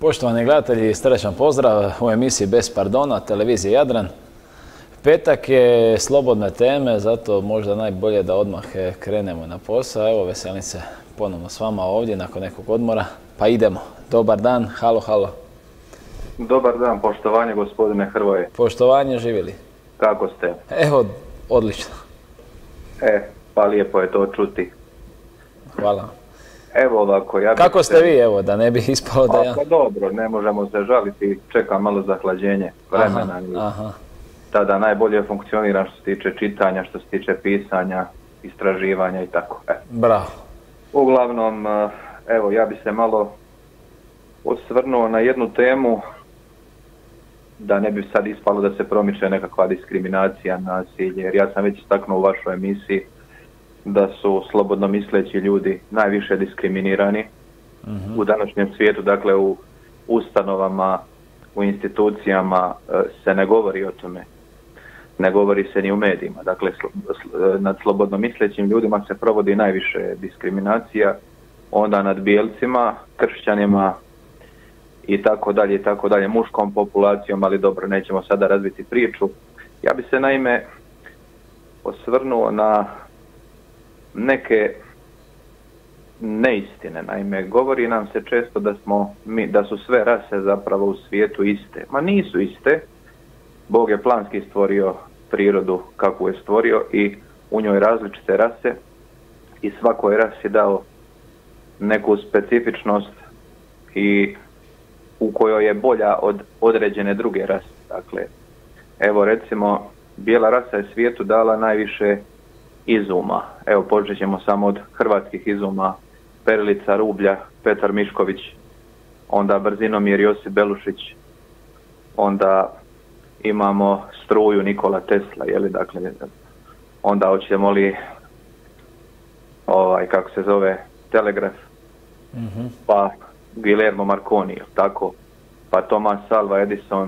Poštovani gledatelji, srdačan pozdrav u emisiji Bez pardona, televizije Jadran. Petak je slobodne teme, zato možda najbolje da odmah krenemo na posao. Evo, veselim se ponovno s vama ovdje nakon nekog odmora, pa idemo. Dobar dan, halo, halo. Dobar dan, poštovanje gospodine Hrvoje. Poštovanje, živjeli. Kako ste? Evo, odlično. Pa lijepo je to čuti. Hvala. Evo ovako, ja bih Kako ste vi, evo, da ne bi ispalo da ja... Pa dobro, ne možemo se žaliti, čekam malo zahlađenje vremena. Tada najbolje funkcioniram što se tiče čitanja, što se tiče pisanja, istraživanja i tako. Bravo. Uglavnom, evo, ja bih se malo osvrnuo na jednu temu, da ne bi sad ispalo da se promiče nekakva diskriminacija, nasilje, jer ja sam već istaknuo u vašoj emisiji da su slobodno misleći ljudi najviše diskriminirani u današnjem svijetu, dakle u ustanovama, u institucijama se ne govori o tome, ne govori se ni u medijima, dakle nad slobodno mislećim ljudima se provodi najviše diskriminacija, onda nad bijelcima, kršćanima i tako dalje, muškom populacijom, ali dobro, nećemo sada razviti priču. Ja bi se naime osvrnuo na neke neistine. Naime, govori nam se često da su sve rase zapravo u svijetu iste. Ma nisu iste. Bog je planski stvorio prirodu kakvu je stvorio i u njoj različite rase i svakoj rasi dao neku specifičnost i u kojoj je bolja od određene druge rase. Dakle, evo recimo, bijela rasa je svijetu dala najviše izuma. Evo, počet ćemo samo od hrvatskih izuma: Perilica Rublja, Petar Mišković, onda Brzinomir Josip Belušić, onda imamo struju Nikola Tesla, dakle, onda hoćemo li kako se zove, telegraf, pa Guillermo Marconi, tako, pa Thomas Alva Edison,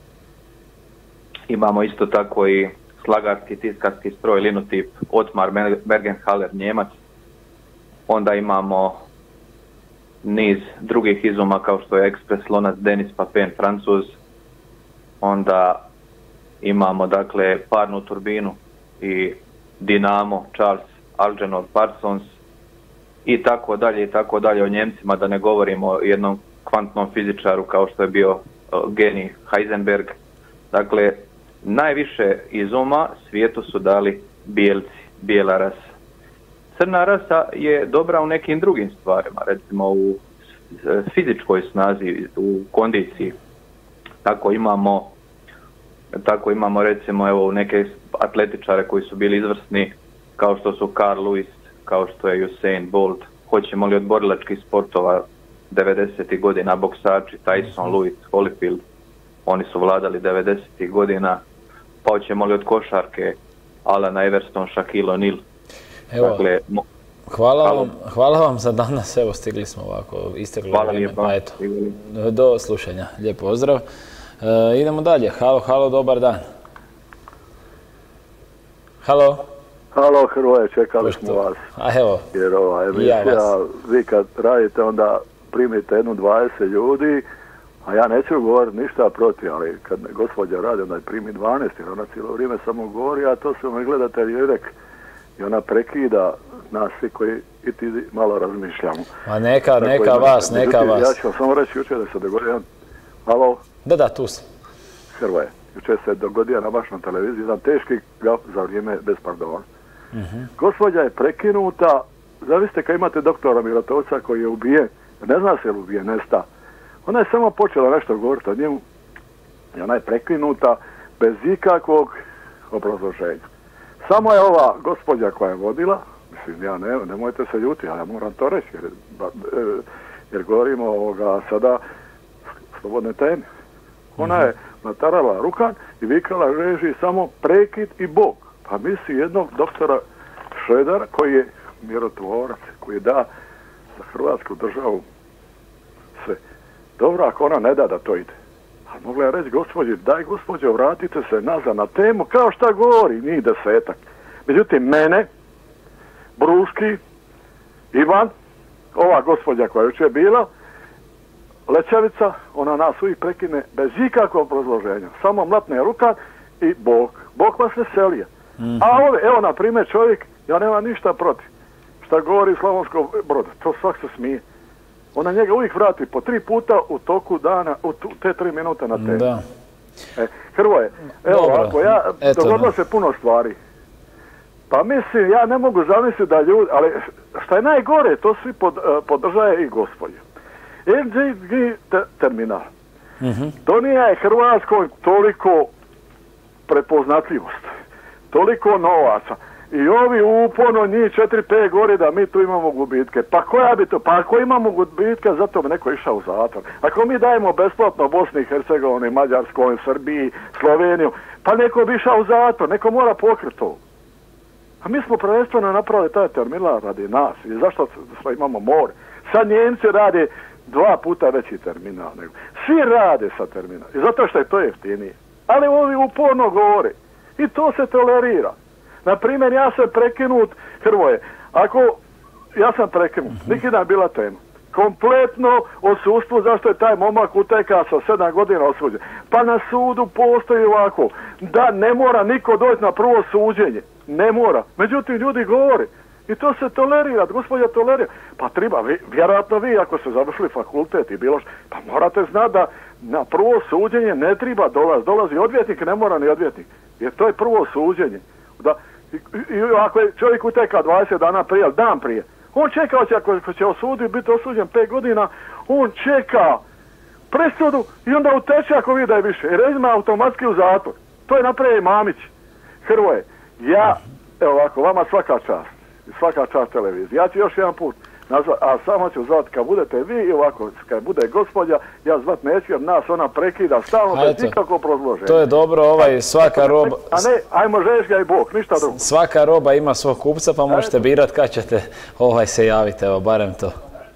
imamo isto tako i slagarski tiskarski stroj linotip Otmar Mergenhaler, Njemac, onda imamo niz drugih izuma kao što je Ekspres Lonac Denis Papin, Francuz, onda imamo dakle parnu turbinu i dinamo Charles Algernon Parsons i tako dalje o Njemcima, da ne govorimo o jednom kvantnom fizičaru kao što je bio genij Heisenberg. Dakle, najviše izuma svijetu su dali bijelci, bijela rasa. Crna rasa je dobra u nekim drugim stvarima, recimo u fizičkoj snazi, u kondiciji. Tako imamo recimo evo neke atletičare koji su bili izvrsni, kao što su Carl Lewis, kao što je Usain Bolt. Hoćemo li od borilačkih sportova 90. godina boksači Tyson, Lewis, Holyfield, oni su vladali 90. godina. Pa hoćemo li od košarke Alana Everston, Shaquille O'Neal. Evo, dakle, hvala vam za danas, evo stigli smo ovako, isteklo vrijeme, pa eto, do slušanja, lijep pozdrav. Idemo dalje, halo, dobar dan. Halo. Halo Hrvoje, čekali smo vas. A evo, jer ova emisija, vi kad radite onda primite 20 ljudi, a ja neću govoriti ništa protiv, ali kad gospođa radi onda je primi 12, jer ona cijelo vrijeme samo govori, a to su me gledatelji rekli. I ona prekida nas svi koji i ti malo razmišljamo. Ma neka vas. Ja ću vam samo reći, jučer da se dogodio. Halo? Da, tu sam. Hrvoje, jučer se dogodio na vašoj televiziji jedan teški gaf za vrijeme Bez pardona. Gospođa je prekinuta, zavisite kad imate doktora Milatovca koji je ubijen, ne zna se je li ubijen, nesta. Ona je samo počela nešto govoriti o njemu i ona je prekinuta bez ikakvog obrazloženja. Samo je ova gospođa koja je vodila, mislim, ja nemojte se ljuti, ali ja moram to reći, jer govorimo sada slobodne teme. Ona je natarala rukan i vikala režiji samo prekid i Bog. Pa misli jednog doktora Šredera koji je mirotvorac, koji da za Hrvatsku državu sve. Dobro, ako ona ne da to ide. A mogla je reći gospođi, daj gospođo, vratite se nazad na temu, kao šta govori, njih 10. Međutim, mene, Bruški, Ivan, ova gospođa koja je jučer bila, Lećevica, ona nas uvijek prekine bez ikakvog obrazloženja. Samo mlatne ruka i Bog. Bog vas veselije. A ove, evo na primjer čovjek, ja nemam ništa protiv. Šta govori Slavonskog Broda, to svak se smije. Ona njega uvijek vrati po 3 puta u toku dana, u te 3 minute na temu. Da. Hrvoje, evo ovako, dogodilo se puno stvari. Pa mislim, ja ne mogu zamisliti da ljudi, ali šta je najgore, to svi podržaje i gospodje. LNG terminal. Donija je Hrvatskoj toliko prepoznatljivost, toliko novaca. I ovi uporno njih 4-5 gore da mi tu imamo gubitke. Pa koja bi to? Pa ako imamo gubitke, zato bi neko išao u zatvor. Ako mi dajemo besplatno Bosni i Hercegovini, Mađarskoj, Srbiji, Sloveniju, pa neko bi išao u zatvor, neko mora pokriti to. A mi smo prvenstveno napravili taj terminal radi nas. I zašto imamo more? Sad Njemci rade 2 puta veći terminal. Svi rade sa terminal. I zato što je to jeftinije. Ali ovi uporno govore. I to se tolerira. Naprimjer, ja sam prekinut, Hrvoje, ja sam prekinut, nikada je bila tema. Kompletno odsustvo zašto je taj momak uteka sa 7 godina osuđen. Pa na sudu postoji ovako, da ne mora niko doći na prvo suđenje. Ne mora. Međutim, ljudi govore. I to se tolerira, gospodja tolerira. Pa treba, vjerojatno vi ako ste završili fakultet i bilo što, pa morate znati da na prvo suđenje ne treba dolazi odvjetnik, ne mora ni odvjetnik. Jer to je prvo suđenje. I ako je čovjek uteka 20 dana prije, ali dan prije, on čeka, ako će osuditi, biti osuđen 5 godina, on čeka presudu i onda uteče ako vidi da je više. Jer ima automatski u zatvor. To je napravio Mamić. Hrvoje, evo ovako, vama svaka čast televiziji. Ja ću još jedan put nazvat, a samo ću zvati kad budete vi i ovako, kad bude gospodja, ja zvat neću jer nas ona prekida stalno bez nikakvog prozloženja. To je dobro, svaka roba... A ne, ajmo žešća i Bog, ništa drugo. Svaka roba ima svog kupca pa možete birati kad ćete se javiti, evo, barem to.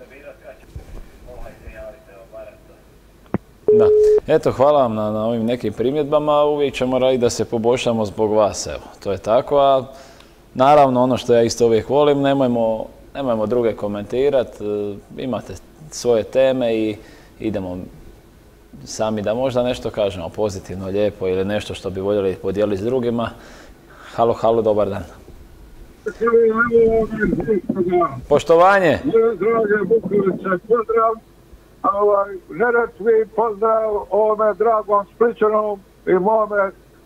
Da, eto, hvala vam na ovim nekim primjedbama, uvijek ćemo raditi da se poboljšamo zbog vas, evo, to je tako, a naravno ono što ja isto uvijek volim, nemojmo druge komentirati, imate svoje teme i idemo sami da možda nešto kažemo pozitivno, lijepo ili nešto što bi voljeli podijeliti s drugima. Halo, dobar dan. Poštovanje. Drage Bukoviće, pozdrav. Neretvi pozdrav ovome dragom Splićanom i mome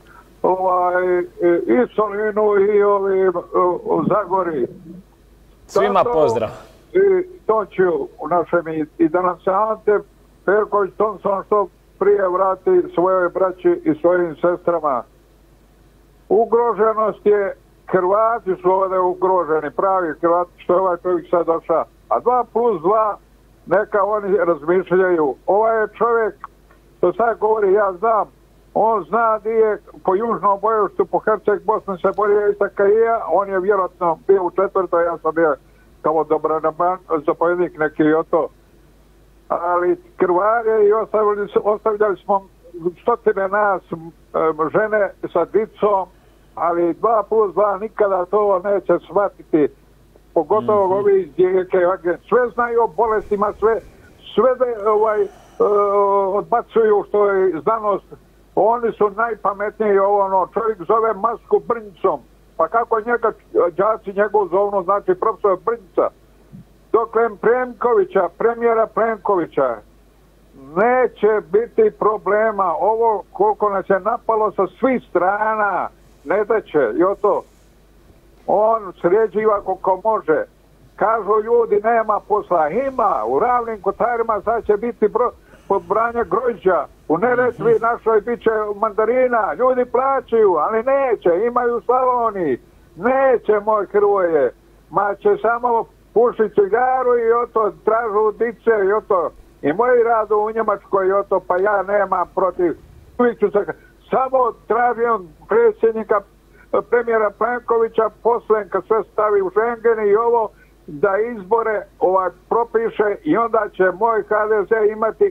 i Solinu i ovim u Zagori. Svima pozdrav. I to ću u našem i da nam se Ante Perković Thompson što prije vrati svojoj braći i svojim sestrama. Ugroženost je, Hrvati su ovdje ugroženi, pravi Hrvati što je ovaj čovjek sad došao. A 2+2 neka oni razmišljaju. Ovaj je čovjek, što sad govori, ja znam, on zna gdje je po južnom bojištu, po Herceg Bosni se borio i Sakajija, on je vjerojatno bio u 4. ja sam bio kao zapovjednik neki i to. Ali krvarje i ostavljali smo stotine nas, žene sa dicom, ali 2+2 nikada to neće shvatiti. Pogotovo ovi iz Dijeke, sve znaju o bolestima, sve odbacuju što je znanost. Oni su najpametniji, čovjek zove masku Brnjicom. Pa kako njega, đaci njegov zovnu, znači profesor Brnjica. Dokle premijera Plenkovića, neće biti problema. Ovo koliko nas je napalo sa svih strana, ne da će, on sređiva koliko može. Kažu ljudi nema posla, ima, u Ravnim Kotarima sad će biti pod branje grožđa, u Neretvi našoj bit će mandarina, ljudi plaćaju, ali neće, imaju u Slavoniji, neće moj Hrvoje, ma će samo pušiti cigaru i tražu dice i moji radu u Njemačkoj pa ja nemam protiv, samo tražim predsjednika premijera Plenkovića poslen kad sve stavi u Schengen i da izbore propiše i onda će moj HDZ imati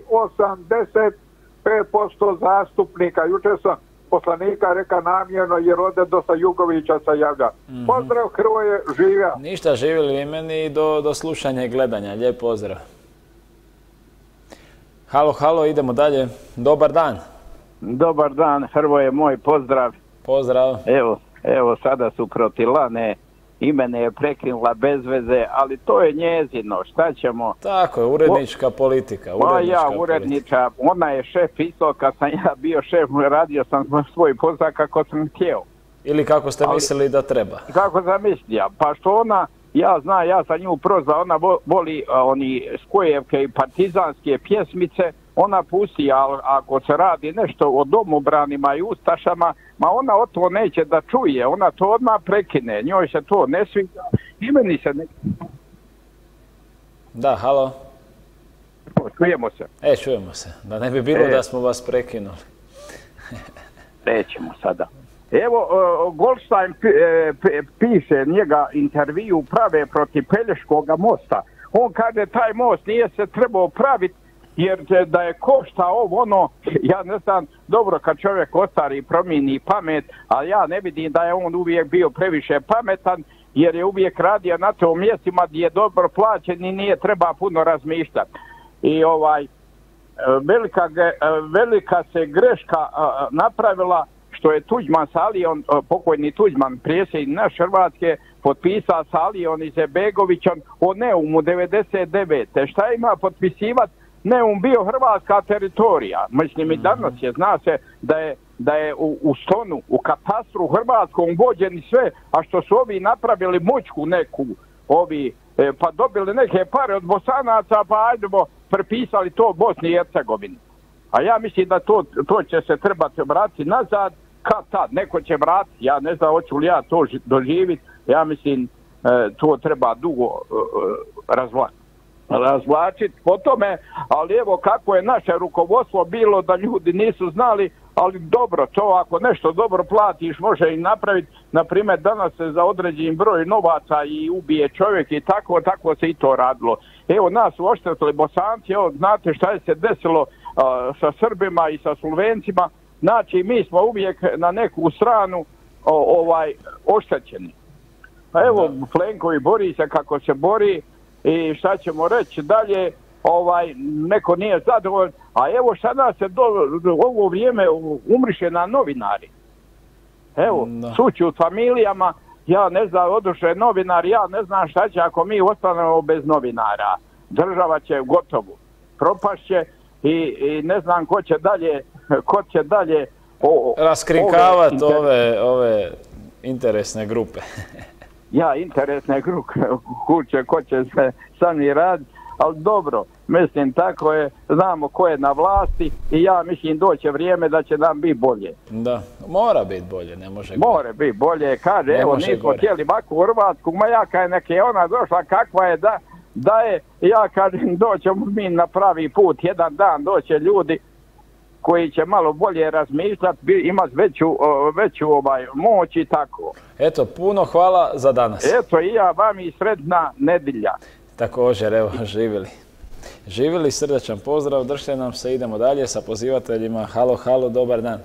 85% zastupnika. Jučer sam poslanika reka namjerno jer ode dosta Jugovića se javlja. Pozdrav Hrvoje, živja. Ništa, živjeli vi meni do slušanja i gledanja. Lijep pozdrav. Halo, halo, idemo dalje. Dobar dan. Dobar dan, Hrvoje, moj pozdrav. Pozdrav. Evo sada su Krotilane i mene je prekinula bez veze, ali to je njezino, šta ćemo? Tako je, urednička politika. Urednička, ona je šef isto, kad sam ja bio šef, radio sam svoj posao kako sam htio. Ili kako ste mislili da treba? Kako sam mislio, pa što ona, ja sam nju prozvao, ona voli oni Skojevke i partizanske pjesmice, ona pusti, ali ako se radi nešto o domobranima i ustašama, ma ona o to neće da čuje, ona to odmah prekine, njoj se to ne sviđa i meni se ne... Da, halo? Čujemo se. Čujemo se, da ne bi bilo da smo vas prekinuli. Nećemo sada. Evo, Goldstein piše njega intervju prave protiv Pelješkog mosta. On kaže taj most nije se trebao praviti jer da je košta ono, ja ne znam, dobro kad čovjek ostari i promijeni pamet, ali ja ne vidim da je on uvijek bio previše pametan jer je uvijek radio na tom mjestima gdje je dobro plaćen i nije treba puno razmišljati. I velika se greška napravila što je Tuđman s Alijom, pokojni Tuđman, predsjednik naš Hrvatske, potpisao s Alijom i Zebegovićom o Neumu 99. Šta ima potpisivati? Neum bio hrvatska teritorija. Mislim i danas je, zna se da je u Stonu, u katastru hrvatskom vođeni sve, a što su ovi napravili mučku neku, pa dobili neke pare od Bosanaca, pa ajdemo prepisali to Bosni i Hercegovini. A ja mislim da to će se trebati vratiti nazad, kad tad, neko će vratiti, ja ne znam hoću li ja to doživjeti, ja mislim to treba dugo razvlačiti po tome, ali evo kako je naše rukovodstvo bilo da ljudi nisu znali, ali dobro, to ako nešto dobro platiš može i napraviti, na primjer danas se za određen broj novaca i ubije čovjek i tako se i to radilo. Evo nas su oštetili Bosanci, evo znate šta je se desilo sa Srbima i sa Slovencima, znači mi smo uvijek na neku stranu oštećeni. Pa evo Plenković bori se kako se bori i šta ćemo reći dalje, neko nije zadovoljan, a evo sada se ovo vrijeme umriše na novinari. Evo, suću familijama, ja ne znam, oduše novinari, ja ne znam šta će ako mi ostanemo bez novinara. Država će gotovo, propašće i ne znam ko će dalje raskrinkavati ove interesne grupe. Interesne grupe, ko će se sami raditi, ali dobro, mislim tako je, znamo ko je na vlasti i ja mislim doće vrijeme da će nam biti bolje. Da, mora biti bolje, ne može gore. Mora biti bolje, kaže, evo nismo htjeli ovakvu Hrvatsku, ma ja kaj neke ona došla kakva je da je, ja kažem doćemo mi na pravi put, jedan dan doće ljudi koji će malo bolje razmišljati, imati veću moć i tako. Eto, puno hvala za danas. Eto, i ja vam i sretna nedjelja. Također, evo, živjeli. Živjeli, srdačan pozdrav, držite nam se, idemo dalje sa pozivateljima. Halo, halo, dobar dan.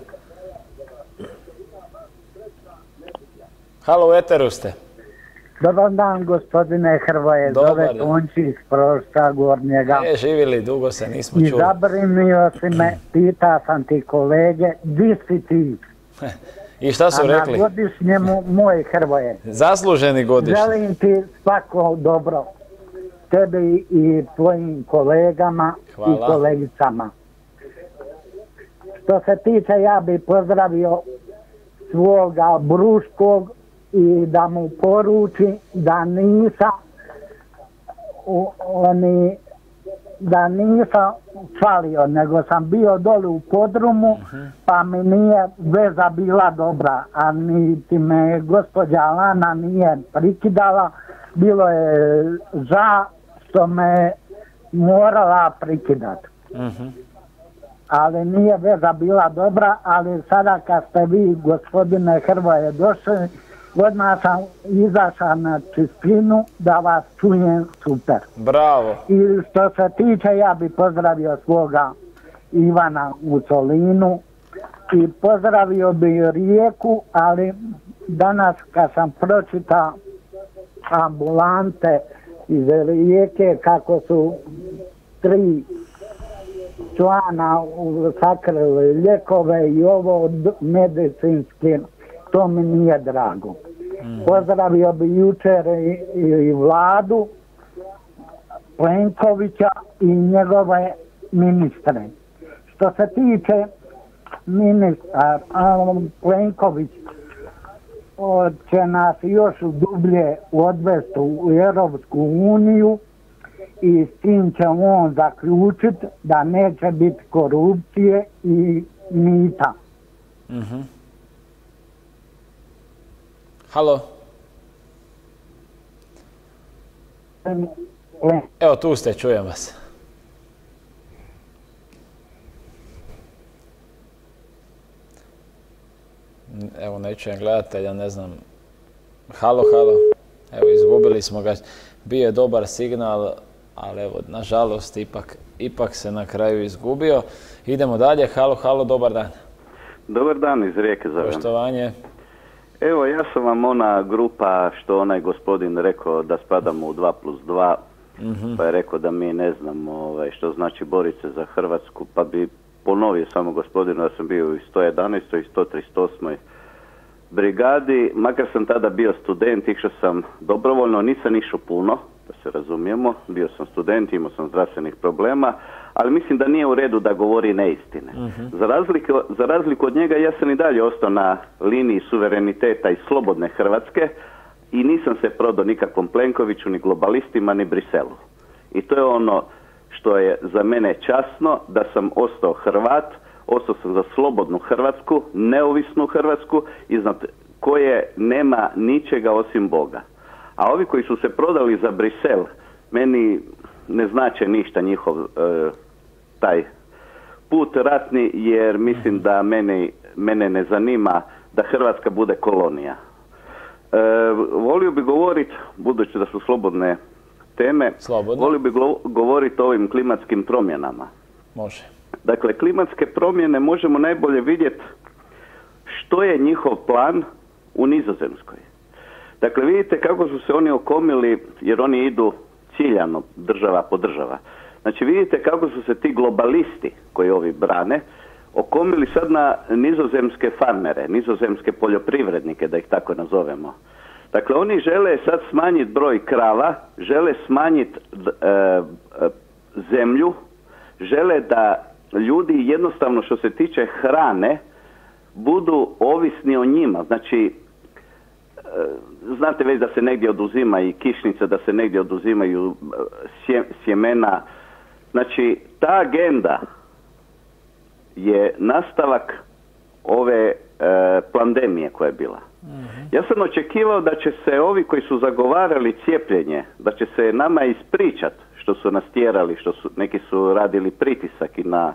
Halo, u eteru ste. Dobar dan, gospodine Hrvoje, zove Tonči iz Prošta Gornjega. Živjeli, dugo se nismo čuli. I zabrinio si me, pita sam ti kolege, di si ti? I šta su rekli? A na godišnjemu moj Hrvoje. Zasluženi godišnji. Želim ti svako dobro, tebi i tvojim kolegama i kolegicama. Što se tiče, ja bih pozdravio svoga Bruškog i da mu poruči da nisam falio, nego sam bio dole u podrumu, pa mi nije veza bila dobra, a niti me gospođa Lana nije prikidala, bilo je ža što me morala prikidati. Ali nije veza bila dobra, ali sada kad ste vi, gospodine Hrvoje, došli, odmah sam izašao na čistinu da vas čujem super. Bravo. I što se tiče, ja bih pozdravio svoga Ivana u Solinu i pozdravio bi Rijeku, ali danas kad sam pročitao ambulante iz Rijeke kako su 3 člana sakrili ljekove i ovo medicinski, to mi nije drago. Pozdravio bi jučer i vladu Plenkovića i njegove ministre. Što se tiče ministra Plenković će nas još dublje odvesti u Europsku uniju i s tim će on zaključiti da neće biti korupcije i mita. Halo? Evo tu ste, čujem vas. Evo ne čujem gledatelja, ne znam. Halo, halo. Evo izgubili smo ga. Bio je dobar signal, ali evo nažalost ipak se na kraju izgubio. Idemo dalje. Halo, halo, dobar dan. Dobar dan, iz Rijeke zovem. Poštovanje. Evo, ja sam vam ona grupa što onaj gospodin rekao da spadamo u 2+2, pa je rekao da mi ne znamo što znači boriti se za Hrvatsku, pa bi ponovio samo gospodinu da sam bio u 111. i 138. brigadi, makar sam tada bio student, išao sam dobrovoljno, nisam išao puno, da se razumijemo, bio sam student, imao sam zdravstvenih problema, ali mislim da nije u redu da govori neistine. Za razliku od njega ja sam i dalje ostao na liniji suvereniteta i slobodne Hrvatske i nisam se prodao nikakvom Plenkoviću, ni globalistima, ni Briselu. I to je ono što je za mene časno, da sam ostao Hrvat, ostao sam za slobodnu Hrvatsku, neovisnu Hrvatsku, iznad koje nema ničega osim Boga. A ovi koji su se prodali za Brisel, meni ne znače ništa njihov taj put ratni, jer mislim da mene ne zanima da Hrvatska bude kolonija. Volio bi govoriti, budući da su slobodne teme, volio bi govoriti o ovim klimatskim promjenama. Može. Dakle, klimatske promjene možemo najbolje vidjeti što je njihov plan u Nizozemskoj. Dakle, vidite kako su se oni okomili, jer oni idu ciljano država po država. Znači, vidite kako su se ti globalisti koji ovi brane okomili sad na nizozemske farmere, nizozemske poljoprivrednike, da ih tako nazovemo. Dakle, oni žele sad smanjiti broj krava, žele smanjiti zemlju, žele da ljudi jednostavno što se tiče hrane budu ovisni o njima. Znači, znate već da se negdje oduzima i kišnica, da se negdje oduzimaju sjemena. Znači, ta agenda je nastavak ove pandemije koja je bila. Ja sam očekivao da će se ovi koji su zagovarali cijepljenje, da će se nama ispričati što su nas tjerali, neki su radili pritisak i na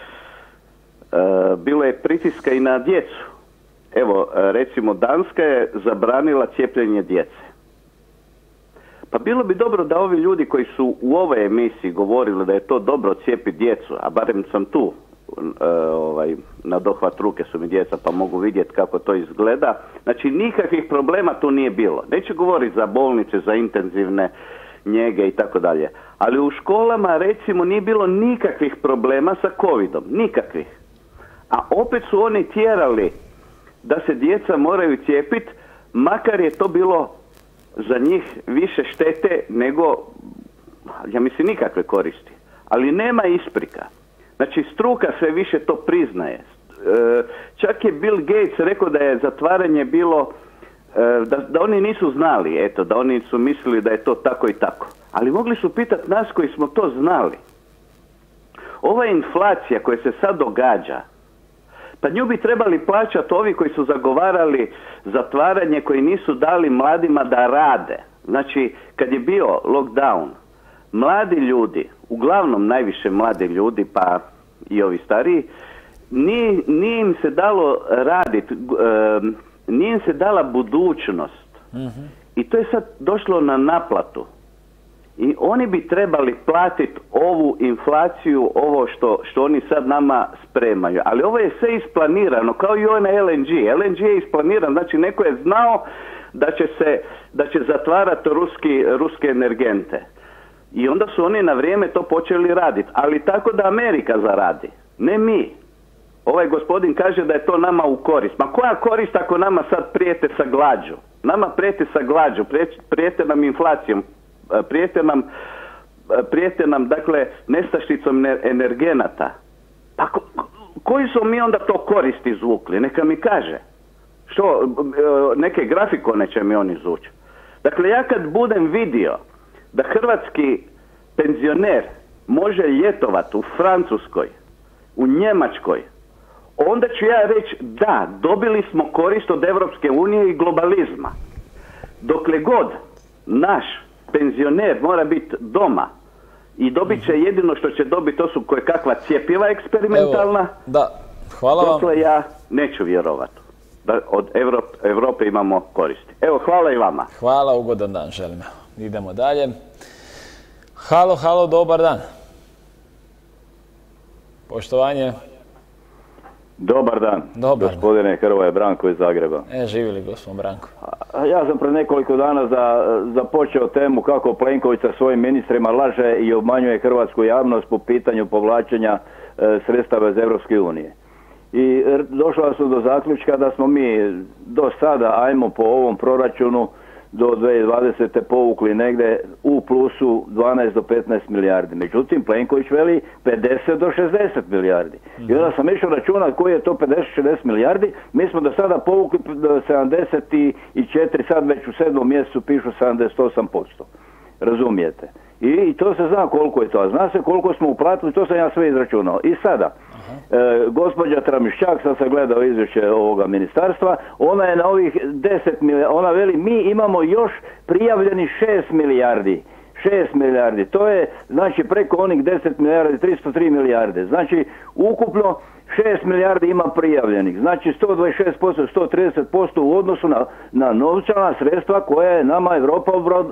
bilo je pritiska i na djecu. Evo, recimo Danska je zabranila cijepljenje djece. Pa bilo bi dobro da ovi ljudi koji su u ovoj emisiji govorili da je to dobro cijepiti djecu, a barem sam tu, na dohvat ruke su mi djeca pa mogu vidjeti kako to izgleda. Znači nikakvih problema tu nije bilo. Neću govoriti za bolnice, za intenzivne njege i tako dalje. Ali u školama recimo nije bilo nikakvih problema sa covidom. Nikakvih. A opet su oni tjerali da se djeca moraju cijepiti, makar je to bilo za njih više štete nego, ja mislim, nikakve koristi. Ali nema isprika. Znači, struka sve više to priznaje. Čak je Bill Gates rekao da je zatvaranje bilo, da oni nisu znali, eto, da oni su mislili da je to tako i tako. Ali mogli su pitati nas koji smo to znali. Ova inflacija koja se sad događa, pa nju bi trebali plaćati ovi koji su zagovarali zatvaranje, koji nisu dali mladima da rade. Znači, kad je bio lockdown, mladi ljudi, uglavnom najviše mladi ljudi, pa i ovi stariji, nije im se dalo raditi, nije im se dala budućnost. I to je sad došlo na naplatu. I oni bi trebali platiti ovu inflaciju, ovo što oni sad nama spremaju. Ali ovo je sve isplanirano, kao i onaj LNG. LNG je isplaniran, znači neko je znao da će zatvarati ruske energente. I onda su oni na vrijeme to počeli raditi. Ali tako da Amerika zaradi, ne mi. Ovaj gospodin kaže da je to nama u korist. Ma koja korist ako nama sad prijete sa glađu? Nama prijete sa glađu, prijete nam inflacijom, prijete nam dakle nestašicom energenata. Pa koji su mi onda to koristi izvukli? Neka mi kaže. Što, neke grafikone će mi on izvući. Dakle, ja kad budem vidio da hrvatski penzioner može ljetovati u Francuskoj, u Njemačkoj, onda ću ja reći da, dobili smo korist od Evropske unije i globalizma. Dokle god naš penzioner mora biti doma i dobit će jedino što će dobiti, to su koje kakva cjepiva eksperimentalna. Evo, da, hvala vam. Dokle ja neću vjerovati da od Europe imamo koristi. Evo, hvala i vama. Hvala, ugodan dan želim. Idemo dalje. Halo, halo, dobar dan. Poštovanje. Dobar dan, Dobar. Gospodine Hrvoje, Branko iz Zagreba. Živjeli gospodin Branko. Ja sam pred nekoliko dana započeo temu kako Plenković sa svojim ministrima laže i obmanjuje hrvatsku javnost po pitanju povlačenja sredstava iz Europske unije. I došla su do zaključka da smo mi do sada, ajmo po ovom proračunu, do 2020. povukli negdje u plusu 12 do 15 milijardi. Međutim, Plenković veli 50 do 60 milijardi. I onda sam išao računati koji je to 50-60 milijardi. Mi smo do sada povukli 74, sad već u 7. mjesecu pišu 78%. Razumijete? I to se zna koliko je to. A zna se koliko smo uplatili, to sam ja sve izračunao. I sada, gospođa Tramišćak, sad sam gledao izvješće ovoga ministarstva, ona je na ovih 10 milijardi, ona veli mi imamo još prijavljeni 6 milijardi. 6 milijardi, to je znači preko onih 10 milijardi, 303 milijarde. Znači ukupno 6 milijardi ima prijavljenih, znači 126%, 130% u odnosu na novčana sredstva koja je nama Europa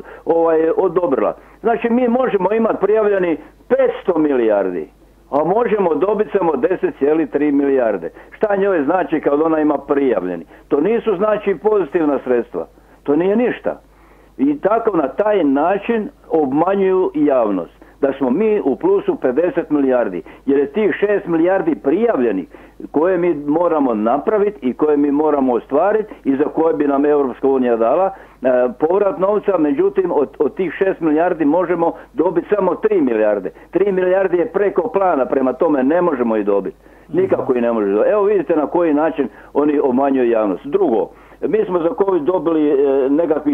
odobrila. Znači mi možemo imati prijavljeni 500 milijardi, a možemo dobiti samo 10,3 milijarde. Šta njoj znači kad ona ima prijavljeni? To nisu znači pozitivna sredstva, to nije ništa. I tako na taj način obmanjuju javnost. Da smo mi u plusu 50 milijardi. Jer je tih 6 milijardi prijavljenih koje mi moramo napraviti i koje mi moramo ostvariti i za koje bi nam Europska unija dala povrat novca. Međutim, od tih 6 milijardi možemo dobiti samo 3 milijarde. 3 milijardi je preko plana, prema tome ne možemo ih dobiti. Nikako ih ne možemo dobiti. Evo vidite na koji način oni obmanjuju javnost. Drugo, mi smo za COVID dobili nekakvih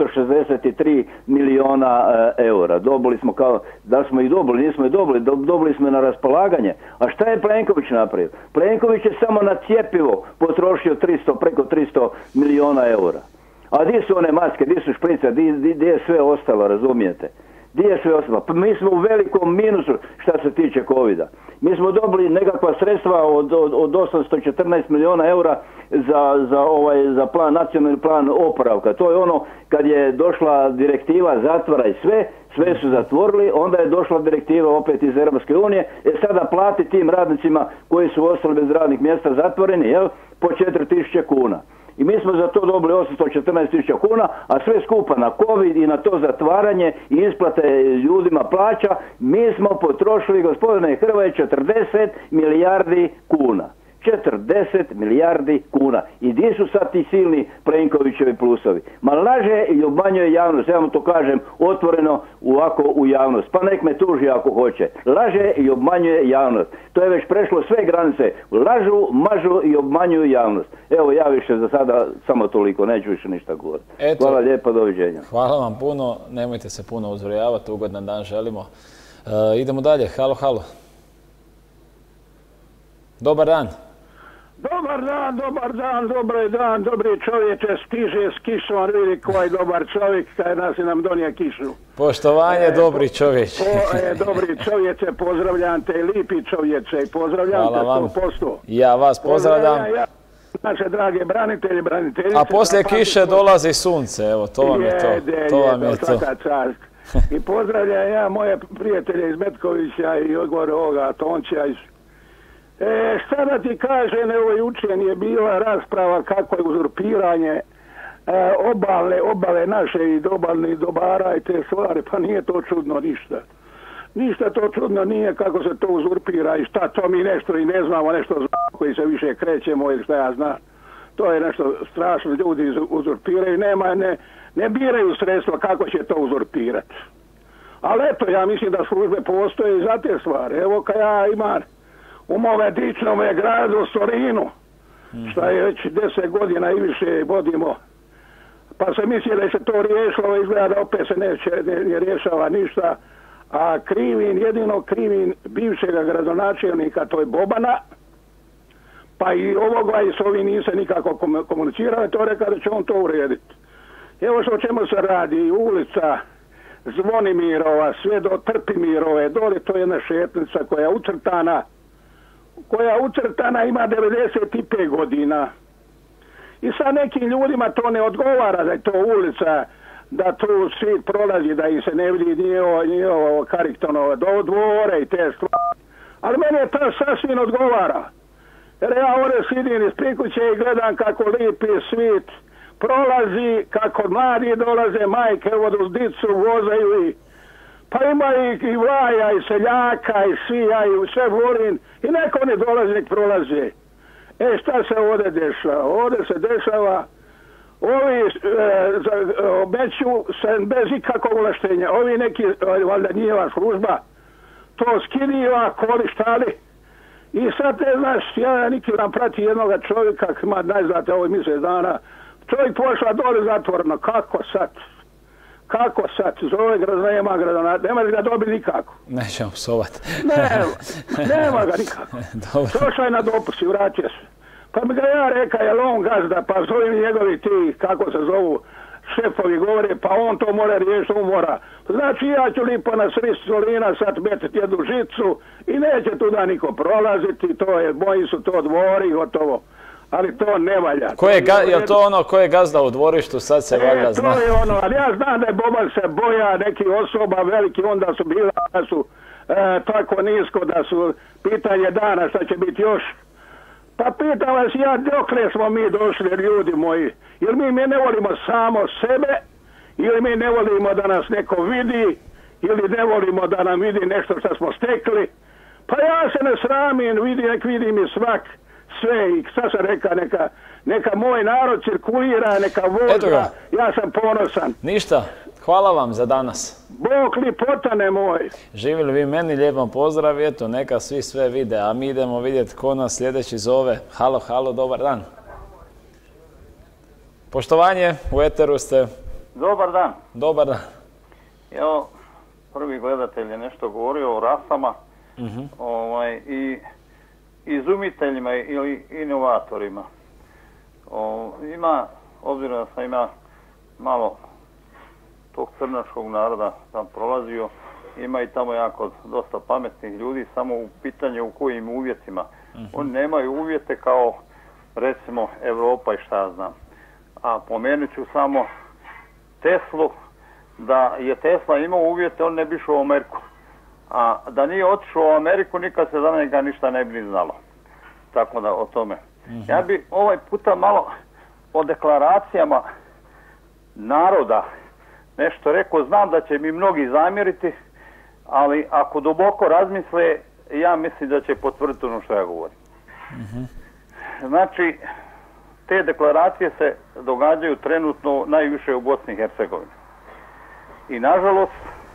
763 milijuna eura. Dobili smo kao, da smo ih dobili, nismo ih dobili, dobili smo na raspolaganje. A šta je Plenković napravio? Plenković je samo na cjepivo potrošio preko 300 milijuna eura. A gdje su one maske, gdje su šprice, gdje je sve ostalo, razumijete? Gdje je sve ostalo? Pa mi smo u velikom minusu šta se tiče COVID-a. Mi smo dobili nekakva sredstva od 814 milijuna eura za plan, nacionalni plan oporavka. To je ono kad je došla direktiva zatvora i sve su zatvorili, onda je došla direktiva opet iz Europske unije, sada plati tim radnicima koji su ostali bez radnih mjesta zatvoreni, po 4.000 kuna. I mi smo za to dobili 814.000 kuna, a sve skupa na COVID i na to zatvaranje i isplate ljudima plaća, mi smo potrošili, gospodine Hrvoje, 40 milijardi kuna. 40 milijardi kuna. I gdje su sad ti silni Plenkovićevi plusovi? Ma laže i obmanjuje javnost, ja vam to kažem otvoreno ovako u javnost. Pa nek me tuži ako hoće. Laže i obmanjuje javnost. To je već prešlo sve granice. Lažu, mažu i obmanjuju javnost. Evo ja više za sada samo toliko, neću više ništa govoriti. Hvala lijepo, doviđenja. Hvala vam puno, nemojte se puno uzrujavati, ugodan dan želimo. Idemo dalje, halo, halo. Dobar dan. Dobar dan, dobri čovječe, stiže s kišom, vidi koji dobar čovjek, kaj nas nam donije kišu. Poštovanje, dobri čovječe. Dobri čovječe, pozdravljam te, lipi čovječe, i pozdravljam te 100%. Ja vas pozdravljam. Naše drage branitelji, braniteljice. A poslije kiše dolazi sunce, evo, to vam je to. To vam je to. I pozdravljam ja moje prijatelje iz Metkovića i odgovor ovoga Tončija iz... Šta da ti kažem, evo jučer je bila rasprava kako je uzurpiranje obale naše i obalnih dobara i te stvari, pa nije to čudno ništa. Ništa to čudno nije kako se to uzurpira i šta to mi nešto i ne znamo, nešto koji se više krećemo ili šta ja znam. To je nešto strašno, ljudi uzurpiraju, ne biraju sredstva kako će to uzurpirati. Ali eto, ja mislim da službe postoje i za te stvari. Evo kad ja imam u mome dičnome gradu Solinu, šta je već 10 godina i više vodimo, pa se misli da se to riješilo, izgleda da opet se ne rješava ništa, a jedino krivim bivšega gradonačelnika, to je Bobana, pa i ovoga i s ovim nije se nikako komunicirao, to rekao da će on to urediti. Evo što o čemu se radi, ulica Zvonimirova, sve do Trpimirove, dole to je jedna šetnica koja je ucrtana ima 95 godina. I sa nekim ljudima to ne odgovara da je to ulica, da tu svi prolazi, da ih se ne vidi njihovo Kariktonovo dvore i te stvari. Ali meni je to sasvim odgovara. Jer ja ovdje sidim iz prikuće i gledam kako lipi svit prolazi, kako mladi dolaze, majke vodu dicu vozaju pa ima i vlaja i seljaka i svi, ja i sve volim i neko ne dolazi, nek prolaze. Šta se ovdje dešava? Ovdje se dešava ovi obeću se bez ikakvog ovlaštenja. Ovi neki, valjda njihova služba, to skiniva, korištali. I sad ne znaš, ja nikad prati jednoga čovjeka, ima najzvate ovoj mjesec dana, čovjek pošla dole zatvoreno, kako sad? Kako sad? Zove nema gradonačelnika, nema ga dobiti nikako. Nećemo psovati. Nema ga nikako. Došla je na dopust i vratio se. Pa mi ga ja reka, jel on gazda, pa zove mi njegovi ti, kako se zovu, šefovi govore, pa on to mora riješiti, on mora. Znači ja ću lipo na sred Solina sad metiti jednu žicu i neće tuda niko prolaziti, moji su to dvori, gotovo. Ali to ne valja. Je to ono ko je gazda u dvorištu, sad se valjda zna? To je ono, ali ja znam da je Boban se boja nekih osoba veliki, onda su bila, da su tako nisko, da su pitanje dana šta će biti još. Pa pitam vas ja, dokle smo mi došli, ljudi moji? Jer mi ne volimo samo sebe, ili mi ne volimo da nas neko vidi, ili ne volimo da nam vidi nešto što smo stekli. Pa ja se ne sramim, nek vidi mi svak sve i šta sam reka, neka moj narod cirkulira, neka voza, ja sam ponosan. Ništa, hvala vam za danas. Bog lipotane moj. Živjeli vi meni, lijep vam pozdrav, eto, neka svi sve vide, a mi idemo vidjeti ko nas sljedeći zove. Halo, halo, dobar dan. Poštovanje, u eteru ste. Dobar dan. Dobar dan. Evo, prvi gledatelj je nešto govorio o rasama i izumiteljima ili inovatorima. Obzirom da sam ima malo tog crnačkog naroda tam prolazio, ima i tamo jako dosta pametnih ljudi, samo u pitanju u kojim uvjetima. Oni nemaju uvjete kao recimo Europa i šta ja znam. A pomenut ću samo Teslu, da je Tesla imao uvjete, on ne bi išao u Ameriku. A da nije otišao u Ameriku, nikad se za njega ništa ne bi znalo. Tako da o tome. Ja bi ovaj puta malo o deklaracijama naroda nešto rekao. Znam da će mi mnogi zamjeriti, ali ako duboko razmisle, ja mislim da će potvrditi ono što ja govorim. Znači, te deklaracije se događaju trenutno najviše u Bosni i Hercegovini. I nažalost,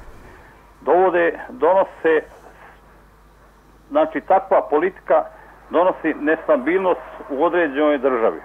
donose, znači takva politika donosi nestabilnost u određenoj državi.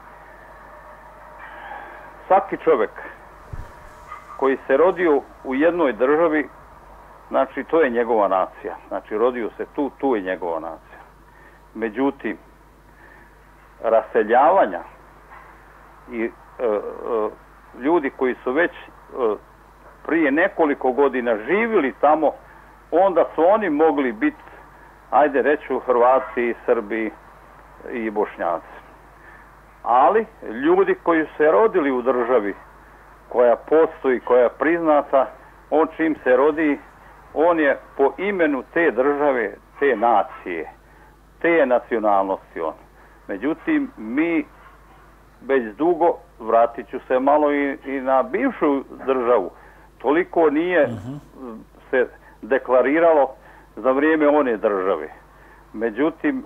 Svaki čovjek koji se rodio u jednoj državi, znači to je njegova nacija. Znači rodio se tu je njegova nacija. Međutim, raseljavanja i ljudi koji su već prije nekoliko godina živjeli tamo, onda su oni mogli biti, ajde reću, Hrvati, Srbi i Bošnjaci. Ali ljudi koji su se rodili u državi koja postoji, koja je priznata, on čim se rodi, on je po imenu te države, te nacije, te nacionalnosti on. Međutim, mi već dugo vratit ću se malo i na bivšu državu. Toliko nije se deklariralo za vrijeme one države. Međutim,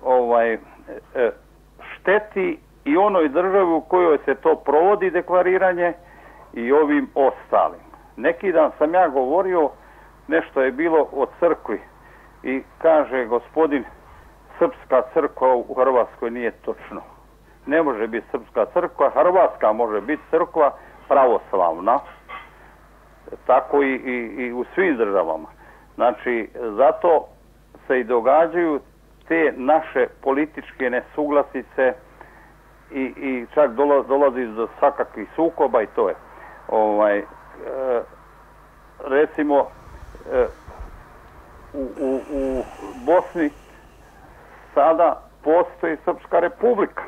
šteti i onoj državi u kojoj se to provodi deklariranje i ovim ostalim. Neki dan sam ja govorio, nešto je bilo o crkvi i kaže gospodin, srpska crkva u Hrvatskoj. Nije točno. Ne može biti srpska crkva, Hrvatska može biti crkva pravoslavna, tako i u svim državama. Znači, zato se i događaju te naše političke nesuglasice i čak dolazi do svakakvih sukoba i to je. Recimo, u Bosni sada postoji Srpska republika.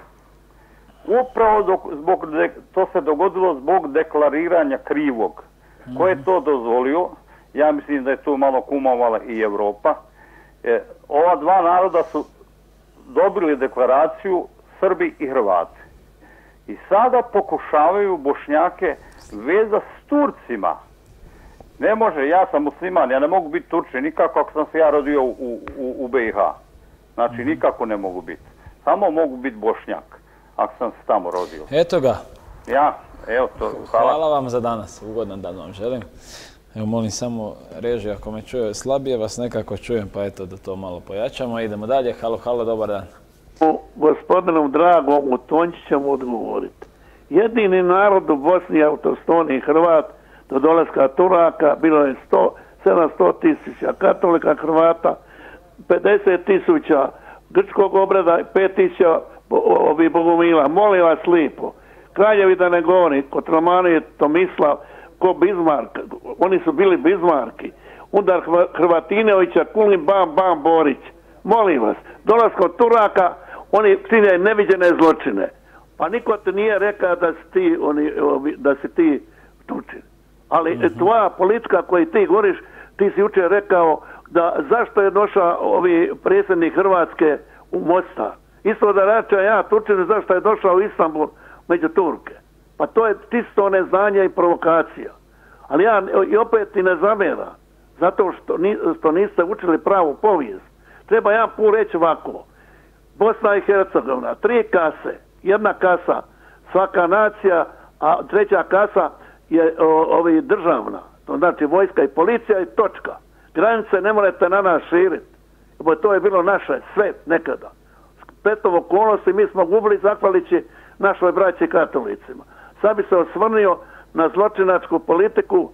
Upravo to se dogodilo zbog deklariranja krivog. Ko je to dozvolio? Ja mislim da je tu malo kumovala i Europa. Ova dva naroda su dobili deklaraciju, Srbi i Hrvati. I sada pokušavaju Bošnjake veza s Turcima. Ne može, ja sam musliman, ja ne mogu biti Turčin nikako ako sam se ja rodio u BiH. Znači nikako ne mogu biti. Samo mogu biti Bošnjak ako sam se tamo rodio. Eto ga. Ja, evo to. Hvala vam za danas. Ugodan dan vam želim. Evo molim samo režiju, ako me čuje slabije, vas nekako čujem, pa eto da to malo pojačamo. Idemo dalje. Halo, halo, dobar dan. Gospodinom dragom u Tončićem odgovoriti. Jedini narod u Bosni je autostoni Hrvat, do dolaska Turaka bilo je 700.000 katolika Hrvata, 50.000 grčkog obreda i 5.000 bogumila. Molim vas lipo, kraljevi da ne govori, Kotromanović, Tomislav, ko Bizmark, oni su bili Bizmarki, udar Hrvatinovića, Kulin, Bam, Bam, Borić. Molim vas, dolaskom Turaka, oni čine neviđene zločine. Pa niko ti nije rekao da si ti Turčin. Ali tvoja politika koju ti govoriš, ti si jučer rekao da zašto je došao predsjednik Hrvatske u Mostar. Isto da rača ja Turčin, zašto je došao u Istanbul među Turke. Pa to je čisto neznanje i provokacija. Ali ja i opet ti ne zamjeram, zato što niste učili pravu povijest. Treba jedan put reći ovako. Bosna i Hercegovina, 3 kase, 1 kasa, svaka nacija, a 3. kasa je državna. To znači vojska i policija i točka. Granice ne morate na nas širiti. To je bilo naše sve nekada. Petom okolnosti mi smo gubili zahvalići našoj braći katolicima. Sad bi se osvrnio na zločinačku politiku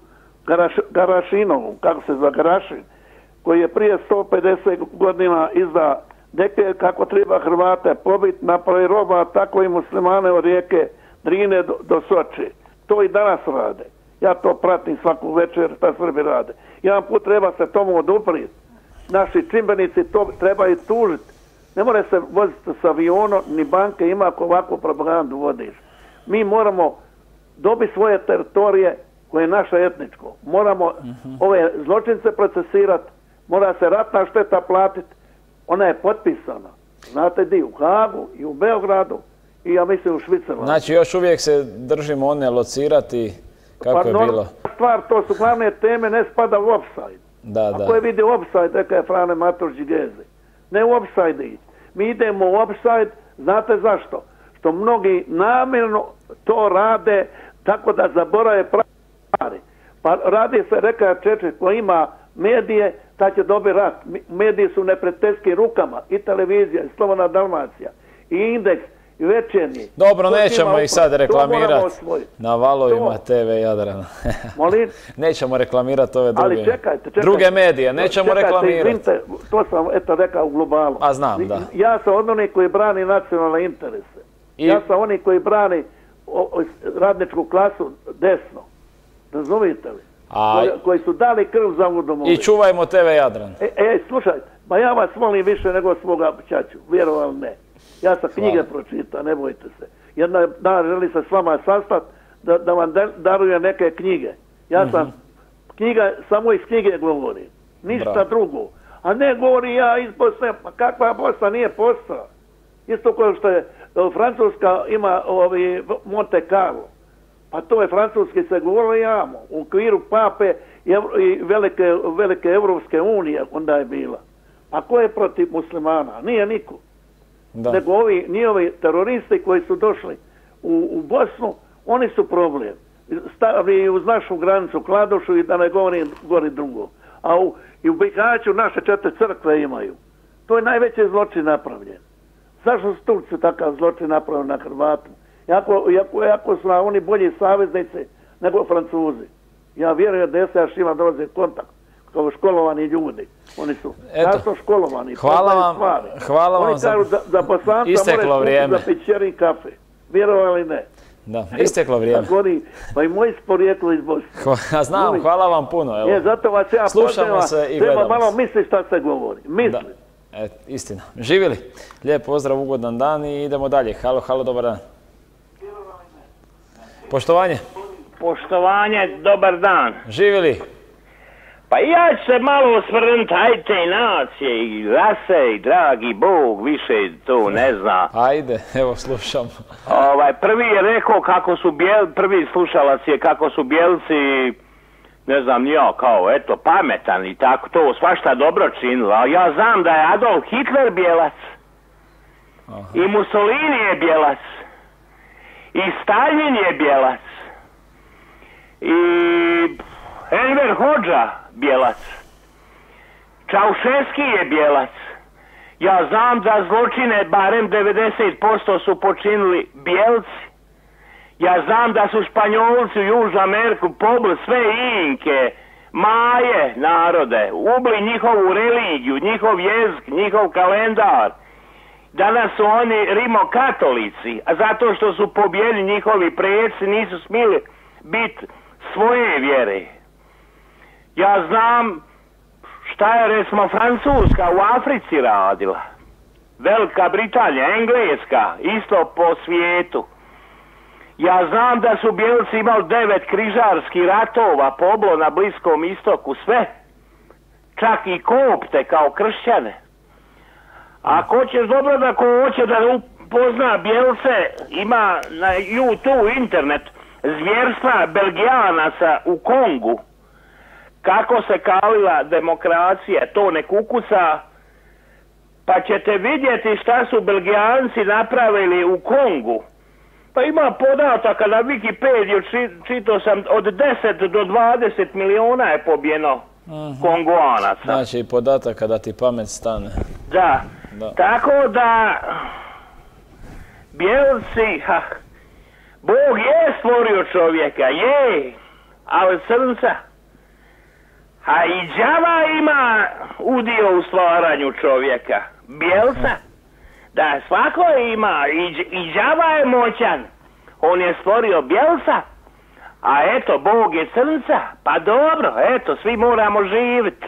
Garašinovu, kako se zove Garašin, koji je prije 150 godina izda dekret kako treba Hrvate pobiti, napravi roba, tako i muslimane od rijeke Drine do Soči. To i danas rade. Ja to pratim svaku večer šta Srbi rade. Jedan put treba se tomu odupriti. Naši čimbenici to trebaju tužiti. Ne mora se voziti s avionom, ni banke ima ako ovakvu propagandu vodiš. Mi moramo dobiti svoje teritorije koje je naše etničko. Moramo ove zločince procesirati, mora se ratna šteta platiti. Ona je potpisana. Znate di? U Hagu i u Beogradu i ja mislim u Švicarsku. Znači još uvijek se držimo one locirati kako je bilo. Stvar, to su glavne teme, ne spada u ofsajd. Ako je vidio ofsajd, reka je Frane Maturđi Gezi. Ne u ofsajd ići. Mi idemo u ofsajd, znate zašto? Što mnogi namjerno to rade tako da zaborave pravi. Pa radi se, reka je Čečet, ko ima medije, ta će dobiti rat. Mediji su u neprijateljskim rukama, i televizija, i Slobodna Dalmacija, i Indeks, i Večernji. Dobro, nećemo ih sad reklamirati na valovima TV Jadran. Molim? Nećemo reklamirati ove druge, ali čekajte, druge medije, nećemo reklamirati. To sam rekao u globalu. A znam, da. Ja sam od onih koji brani nacionalne interese. Ja sam onih koji brani radničku klasu desno. Razumijete li? Koji su dali krv za ovu domovinu. I čuvajmo TV Jadran. Slušajte, pa ja vas molim više nego svoga ćaću, vjerovali ne. Ja sam knjige pročitao, ne bojte se. Jedna dan želi se s vama sastati da vam daruje neke knjige. Ja sam knjiga, samo iz knjige govorim. Ništa drugo. A ne govori ja iz Bosne, pa kakva Bosna nije postala. Isto kao što je Francuska ima Monte Carlo. Pa to je francuski se govorilo u okviru pape i velike Evropske unije onda je bila. Pa ko je protiv muslimana? Nije niko. Nego ovi teroristi koji su došli u Bosnu, oni su problem. Stavi uz našu granicu Kladušu i da ne govori drugo. A i u Bihaću naše 4 crkve imaju. To je najveći zločin napravljen. Zašto su Turci takav zločin napravili na Hrvatu? Jako su oni bolji saveznici nego Francuzi. Ja vjerujem da SAŠ ima dolaze kontakt kao školovani ljudi. Oni su jasno školovani. Hvala vam. Oni kažu da Bosanca isteklo vrijeme. Za pićeri kafe. Vjerovali ne. Da, isteklo vrijeme. Pa i moji porijeklo iz Bosne. Znam, hvala vam puno. Zato vas ja slušamo se i gledamo. Treba malo misli šta se govori. Misli. Istina. Živjeli. Lijep pozdrav, ugodan dan i idemo dalje. Halo, dobar dan. Poštovanje. Poštovanje, dobar dan. Živjeli. Pa ja ću se malo osvrnuti, ajde te nacije i rase i dragi Bog, više to ne zna. Ajde, evo slušam. Prvi je rekao kako su prvi slušalac je kako su Bijelci, ne znam ja, kao eto pametan i tako to svašta dobro činilo. A ja znam da je Adolf Hitler Bijelac. I Mussolini je Bijelac. I Stalin je Bijelac. I Enver Hodža Bijelac. Čaušeski je Bijelac. Ja znam da zločine barem 90% su počinili Bijelci. Ja znam da su Španjolci u Južnu Ameriku pobili sve Inke, Maje narode, ubili njihovu religiju, njihov jezik, njihov kalendar. Danas su oni rimokatolici, a zato što su pobijeli njihovi preci nisu smjeli biti svoje vjere. Ja znam šta je recimo Francuska u Africi radila. Velika Britanija, Engleska, isto po svijetu. Ja znam da su Bijelci imali 9 križarskih ratova, pobilo na Bliskom istoku, sve. Čak i kopte kao kršćane. Ako hoćeš dobro da ko hoće da upozna Bijelce, ima na YouTube, internet, zvjerstva Belgijanaca u Kongu. Kako se kalila demokracija, to ne kukuca, pa ćete vidjeti šta su Belgijanci napravili u Kongu. Pa ima podataka na Wikipediju, čitao sam od 10 do 20 miliona je pobijeno Kongoanaca. Znači podataka da ti pamet stane. Da. Tako da Bijelci, Bog je stvorio čovjeka, je, ali crnca. A i đava ima udio u stvaranju čovjeka, Bijelca. Da, svako ima, i đava je moćan. On je stvorio Bijelca, a eto, Bog je crnca. Pa dobro, eto, svi moramo živjeti.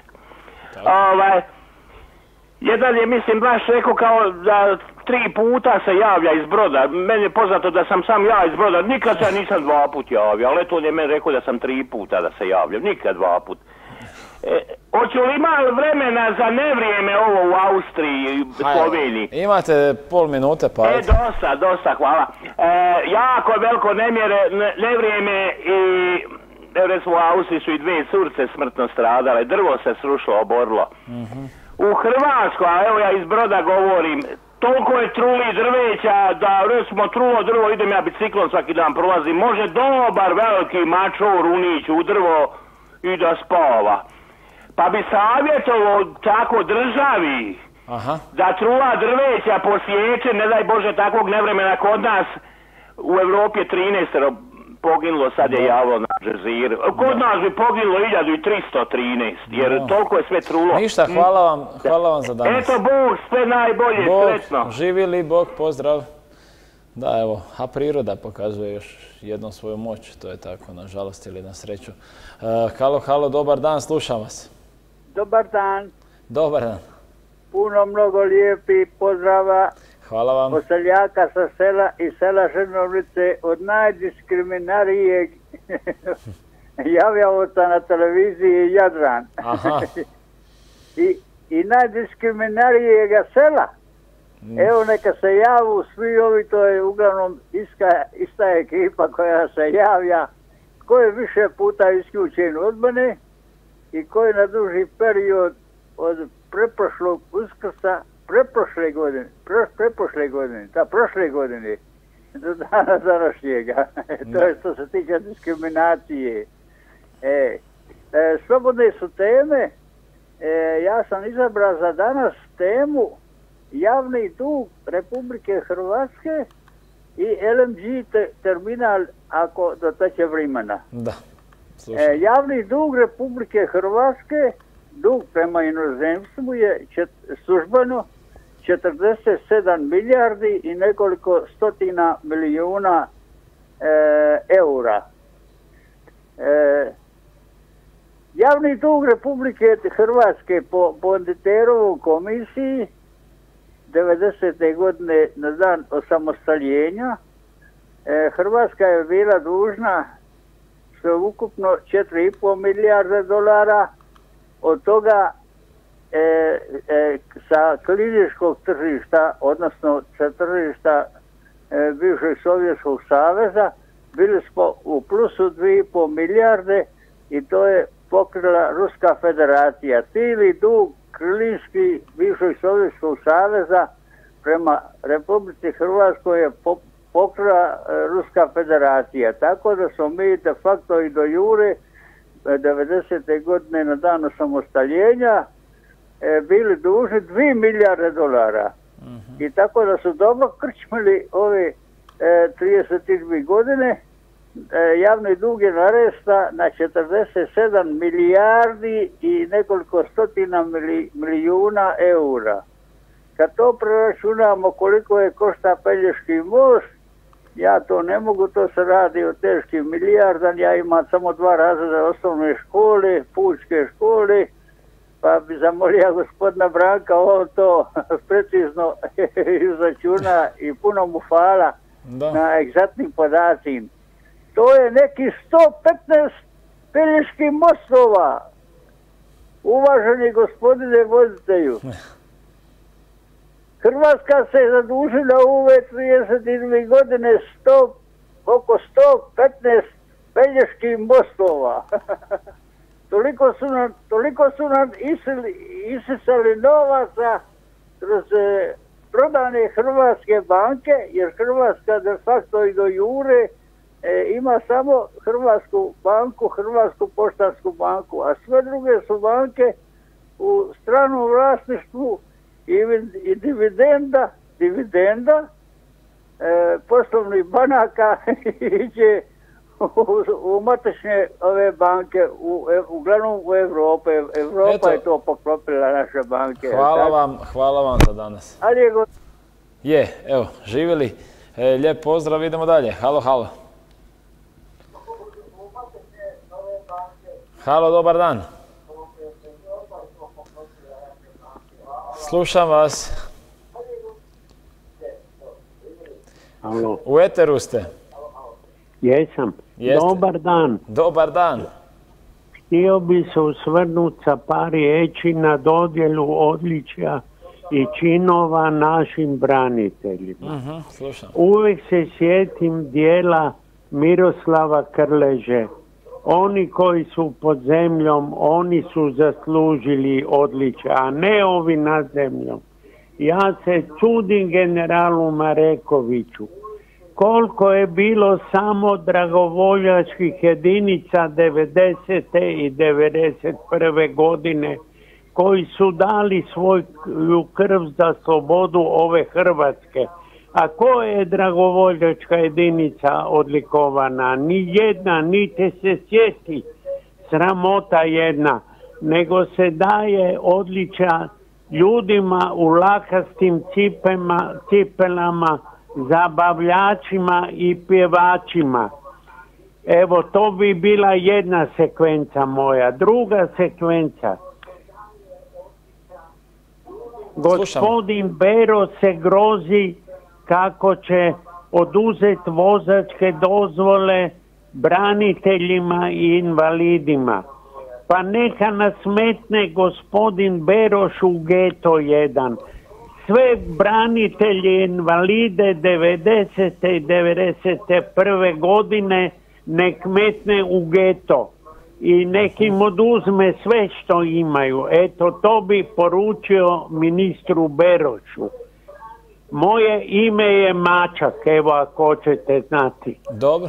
Jedan je, mislim, baš rekao kao da 3 puta se javlja iz Broda. Meni je poznato da sam ja iz Broda. Nikad se nisam 2 put javio, ali eto on je meni rekao da sam 3 puta da se javljam. Nikad 2 put. Hoću li imali vremena za nevrijeme ovo u Austriji i Sloveniji? Imate pol minute pa... Dosta, hvala. Jako veliko nevrijeme i recimo u Austriji su i 2 curce smrtno stradale, drvo se srušilo, oborilo. U Hrvatskoj, a evo ja iz Broda govorim, toliko je truli drveća da recimo trulo drvo, idem ja biciklom svaki dan prolazim, može dobar veliki mačor unići u drvo i da spava. Pa bi savjetovao tako državi da trula drveća posjeće, ne daj Bože takvog nevremena kod nas, u Evropi je 13 poginulo, sad je javilo na Džeziru. Kod nas bi poginulo 1313, jer toliko je sve trulo. Ništa, hvala vam za danas. Eto Bog, sve najbolje, sretno. Živjeli, Bog, pozdrav. Da, evo, a priroda pokazuje još jednom svoju moć, to je tako, nažalost ili na sreću. Halo, dobar dan, slušam vas. Dobar dan. Dobar dan. Puno, mnogo lijepi pozdrava. Hvala vam. Od seljaka sa sela i sela Žrnovnice, od najdiskriminarijeg javljavoca na televiziji Jadran. I najdiskriminarijega sela. Evo neka se javu svi ovi, to je uglavnom ista ekipa koja se javlja, ko je više puta isključen od mene i ko je na duži period od preprošlog Uskrsa, prošle godine, do dana današnjega. To je što se tiče diskriminacije. Slobodne su teme. Ja sam izabrao za danas temu javni dug Republike Hrvatske i LNG terminal ako doteče vremena. Da. Javni dug Republike Hrvatske, dug prema inozemstvu je službeno 47 milijardi i nekoliko stotina milijuna eura. Javni dug Republike Hrvatske po Bonditerovoj komisiji 90. godine na dan osamostaljenja Hrvatska je bila dužna sveukupno 4,5 milijarde dolara, od toga sa kliničkog tržišta, odnosno sa tržišta bivšeg Sovjetskog saveza, bili smo u plusu 2,5 milijarde i to je pokrila Ruska federacija. Cijeli dug klinički bivšeg Sovjetskog saveza prema Republici Hrvatskoj je pokrila Ruska federacija. Tako da smo mi de facto i do jure 90. godine na dan osamostaljenja bili dužni 2 milijarde dolara. I tako da su dobro krčmili ove 32 godine. Javni dug je narasta na 47 milijardi i nekoliko stotina milijuna eura. Kad to preračunamo koliko je košta Pelješki most, ja to ne mogu, to se radi o teškim milijardama. Ja imam samo 2 razreda osnovne škole, pučke škole, pa bi zamolio gospodina Branka, on to precizno izračuna i puno mu hvala na egzaktnim podacima. To je neki 115 Peljeških mostova, uvaženi gospodine voditelju. Hrvatska se zadužila u ove 32 godine oko 115 Peljeških mostova. Toliko su nam isisali novaca kroz prodane hrvatske banke, jer Hrvatska de facto i do jure ima samo Hrvatsku banku, Hrvatsku poštansku banku, a sve druge su banke u stranom vlasništvu i dividenda poslovnih banaka iđe u matične ove banke, uglavnom u Evrope. Evropa je to poklopila naše banke. Hvala vam za danas. Evo, živjeli. Lijep pozdrav, idemo dalje. Halo. Halo, dobar dan. Slušam vas. Halo. U eteru ste. Jesam. Dobar dan. Dobar dan. Htio bi se osvrnuti sa par riječi na dodjelu odličja i činova našim braniteljima. Slušam. Uvijek se sjetim dijela Miroslava Krleže. Oni koji su pod zemljom, oni su zaslužili odličja, a ne ovi nad zemljom. Ja se čudim generalu Marekoviću. Koliko je bilo samo dragovoljačkih jedinica 90. i 91. godine koji su dali svoju krv za slobodu ove Hrvatske. A koja je dragovoljačka jedinica odlikovana? Ni jedna, niti se sjeti, sramota jedna, nego se daje odličja ljudima u lakastim cipelama, zabavljačima i pjevačima. Evo, to bi bila jedna sekvenca moja. Druga sekvenca. Gospodin Bero se grozi kako će oduzeti vozačke dozvole braniteljima i invalidima. Pa neka nas metne gospodin Beroš u geto jedan. sve branitelje, invalide 90. i 91. godine nek metne u geto i nek im oduzme sve što imaju. Eto, to bi poručio ministru Berošu. Moje ime je Mačak, evo ako hoćete znati. Dobro.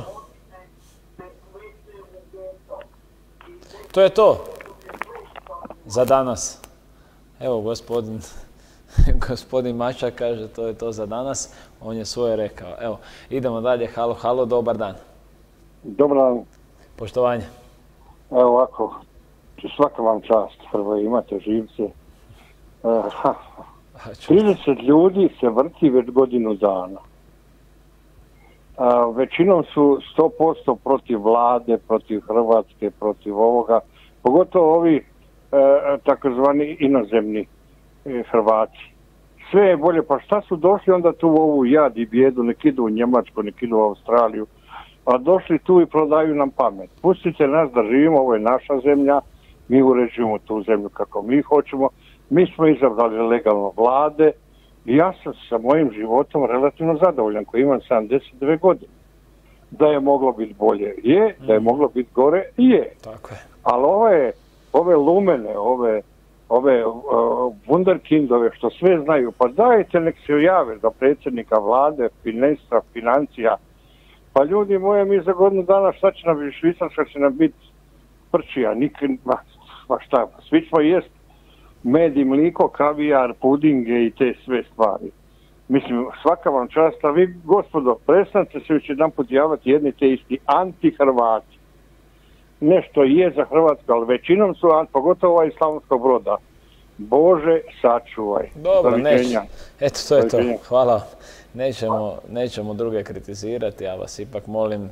To je to za danas. Evo, gospodin Mačak kaže to je to za danas. On je svoje rekao. Evo, idemo dalje. Halo, halo, dobar dan. Dobar dan. Poštovanje. Evo ovako, svaka vam čast, prvo imate živce. 30 ljudi se vrti već godinu dana. Većinom su 100% protiv vlade, protiv Hrvatske, protiv ovoga. Pogotovo ovi takozvani inozemni Hrvati. Sve je bolje, pa šta su došli onda tu u ovu jad i bijedu, nek idu u Njemačku, nek idu u Australiju, a došli tu i prodaju nam pamet. Pustite nas da živimo, ovo je naša zemlja, mi uređujemo tu zemlju kako mi hoćemo, mi smo izabrali legalno vlade i ja sam sa mojim životom relativno zadovoljan, koji imam 72 godine. Da je moglo biti bolje, je, da je moglo biti gore, je. Tako je. Ali ove lumene, ove wunderkindove što sve znaju, pa dajte nek se jave za predsjednika vlade, ministra financija. Pa ljudi moji, mi za godinu dana šta će nam biti, Švicarska će nam biti prčija, pa šta, svi ćemo jest med i mliko, kavijar, pudinge i te sve stvari. Mislim, svaka vam čast, a vi, gospodo, prestanite se još jedan put javati jedni te isti anti-Hrvati. Nešto je za Hrvatsku, ali većinom su, pogotovo ovaj iz Slavonskog Broda. Bože, sačuvaj. Dobro, neće. Eto, to je to. Hvala. Nećemo druge kritizirati, ja vas ipak molim,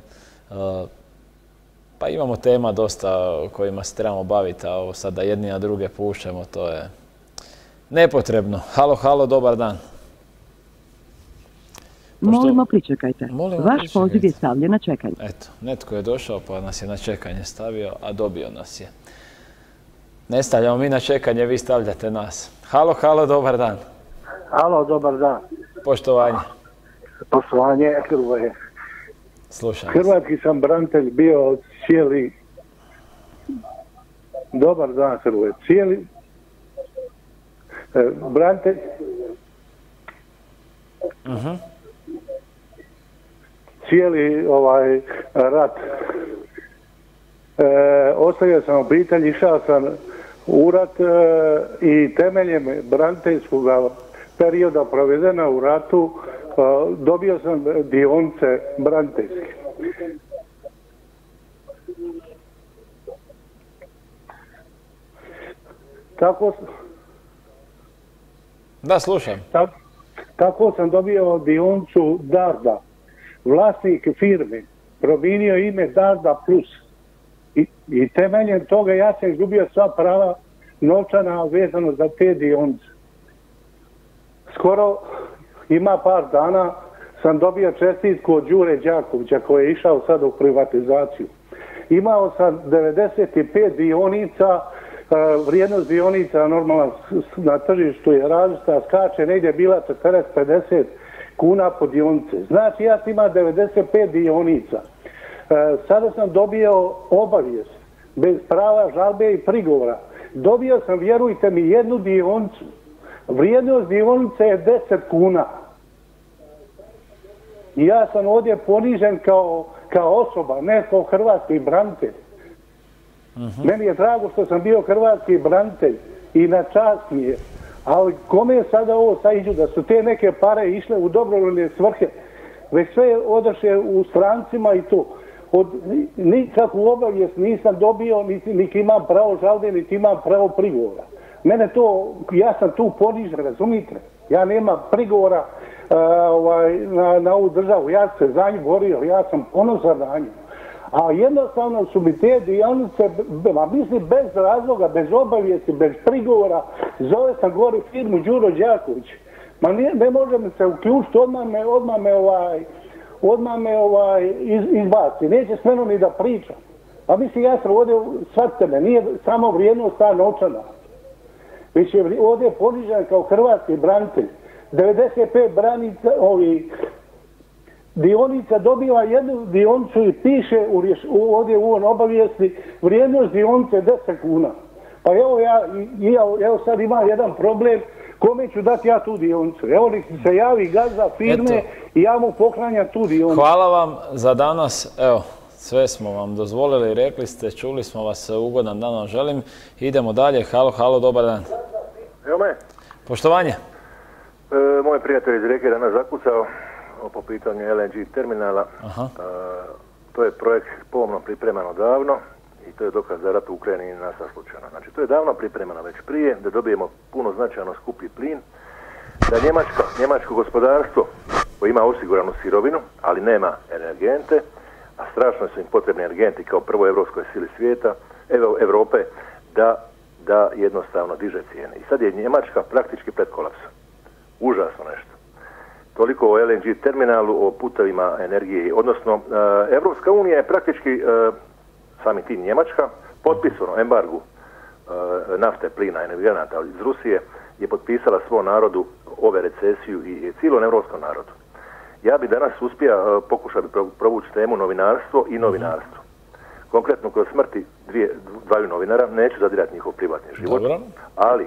pa imamo tema dosta o kojima se trebamo baviti, a ovo sada jedni na druge pušemo, to je nepotrebno. Halo, halo, dobar dan. Molimo, pričekajte. Vaš poziv je stavljen na čekanje. Eto, netko je došao pa nas je na čekanje stavio, a dobio nas je. Ne stavljamo mi na čekanje, vi stavljate nas. Halo, halo, dobar dan. Halo, dobar dan. Poštovanje. Poštovanje, Hrvoje. Slušam. Hrvatski sam branitelj bio cijeli... Dobar dan, Hrvoje. Cijeli... Branitelj... Cijeli rat. Ostavio sam obitelj, išao sam u rat i temeljem braniteljskog perioda provedena u ratu dobio sam dionice braniteljske. Da, slušam. Tako sam dobio dionicu Darda. Vlasnik firme promijenio ime Darda Plus. I temeljem toga ja sam izgubio sva prava novčana vezano za te dionice. Skoro ima par dana sam dobio čestitku od Đure Đakovića koji je išao sad u privatizaciju. Imao sam 95 dionica, vrijednost dionica normalno na tržištu je različita, skače negdje bila 40-50 kuna po dionice. Znači ja sam imao 95 dionica. Sada sam dobio obavijest bez prava žalbe i prigovora. Dobio sam, vjerujte mi, jednu dionicu. Vrijednost dionice je 10 kuna. I ja sam ovdje ponižen kao osoba, ne kao hrvatski branitelj. Meni je drago što sam bio hrvatski branitelj i na čast mi je. Ali kome je sada ovo iđu da su te neke pare išle u dobrovoljne svrhe, već sve odaše u strancima i to. Nikakvu obavijest nisam dobio, niti imam pravo žalbe, niti imam pravo prigovora. Mene to, ja sam tu ponižen, razumite? Ja nemam prigovora na ovu državu, ja sam se za nju borio, ja sam ponosan na nju. A jednostavno su mi te dionice, mislim bez razloga, bez obavijesti, bez prigovora, zove sam gore firmu Đuro Đaković. Ma ne može mi se uključiti, odmah me izbaci, neće s menom ni da pričam. A mislim, ja sam ovdje, shvatite me, nije samo vrijednost ta novčana, već je ovdje ponižen kao hrvatski branitelj. 95 branica, dionica dobiva jednu dionicu i piše ovdje u ovom obavijesti vrijednost dionice 10 kuna. Pa evo sad imam jedan problem, kome ću dati ja tu dionicu? Evo nek se javi gazda firme i ja mu poklanjam tu dionicu. Hvala vam za danas, evo. Sve smo vam dozvolili, rekli ste, čuli smo vas, ugodan dan vam želim. Idemo dalje, halo, dobar dan. Evo me. Poštovanje. Moj prijatelj iz Rijeke danas zakucao po pitanju LNG terminala. To je projekt pomno pripreman odavno i to je dokaz da rat u Ukrajini nastao slučajno. Znači, to je davno pripremano već prije, da dobijemo puno značajno skuplji plin, da njemačko gospodarstvo koje ima osiguranu sirovinu, ali nema energente, a strašno su im potrebni energenti kao prvoj evropskoj sili svijeta, Evrope, da jednostavno diže cijene. I sad je Njemačka praktički pred kolapsom. Užasno nešto. Toliko o LNG terminalu, o putovima energije. Odnosno, Evropska unija je praktički, sami tim Njemačka, potpisano embargu nafte, plina, energenata iz Rusije, je potpisala svom narodu ove recesiju i cijelom evropskom narodu. Ja bi danas uspio pokušati provući temu novinarstvo i novinarstvo. Konkretno kroz smrti dvaju novinara, neću zadirati njihov privatni život, ali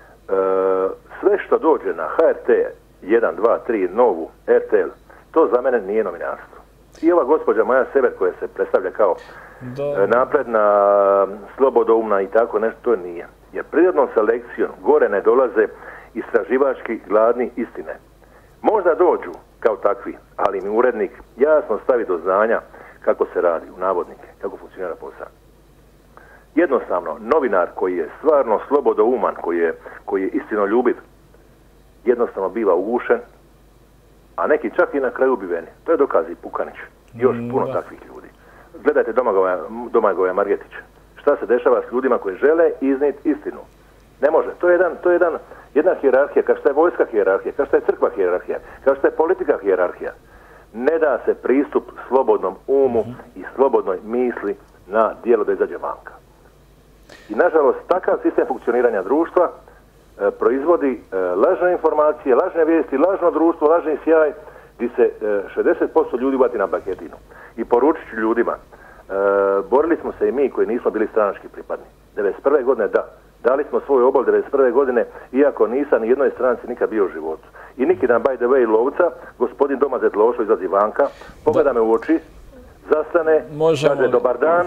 sve što dođe na HRT 1, 2, 3, Novu, RTL, to za mene nije novinarstvo. I ova gospođa Maja Sever koja se predstavlja kao napredna, slobodoumna i tako nešto, to nije. Jer prirodnom selekcijom gore ne dolaze istraživački gladni istine. Možda dođu kao takvi, ali mi urednik jasno stavi do znanja kako se radi, u navodnike, kako funkcionira posao. Jednostavno, novinar koji je stvarno slobodouman, koji je istinoljubiv, jednostavno biva ugušen, a neki čak i na kraju ubiveni. To je dokaz i Pukanić. Još puno takvih ljudi. Gledajte Domagoja Margetića. Šta se dešava s ljudima koji žele iznijeti istinu? Ne može. To je jedna hijerarhija, kao što je vojska hijerarhija, kao što je crkva hijerarhija, kao što je politika hijerarhija. Ne da se pristup slobodnom umu i slobodnoj misli na djelo da izađe vanka. I nažalost, takav sistem funkcioniranja društva proizvodi lažne informacije, lažne vijesti, lažno društvo, lažni sjaj, gdje se 60% ljudi uvati na baketinu. I poručit ću ljudima, borili smo se i mi koji nismo bili stranački pripadni. 1991. godine dali smo svoj obol 1991. godine, iako nisam ni jednoj stranici nikad bio u životu. I neki dan, by the way, lovca, gospodin Domazet Lošo izlazi vanka, pogleda me u oči, zastane, kaže dobar dan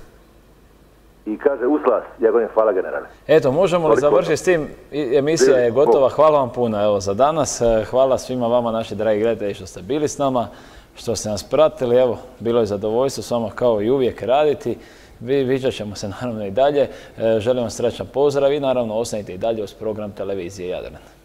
i kaže uslas, ja govorim hvala generale. Eto, možemo li završiti s tim? Emisija je gotova, hvala vam puno za danas, hvala svima vama, naši dragi gledatelji, što ste bili s nama, što ste nas pratili, evo, bilo je zadovoljstvo s vama kao i uvijek raditi. Viđat ćemo se naravno i dalje. Želim vam srećan pozdrav i naravno ostanite i dalje uz program televizije Jadran.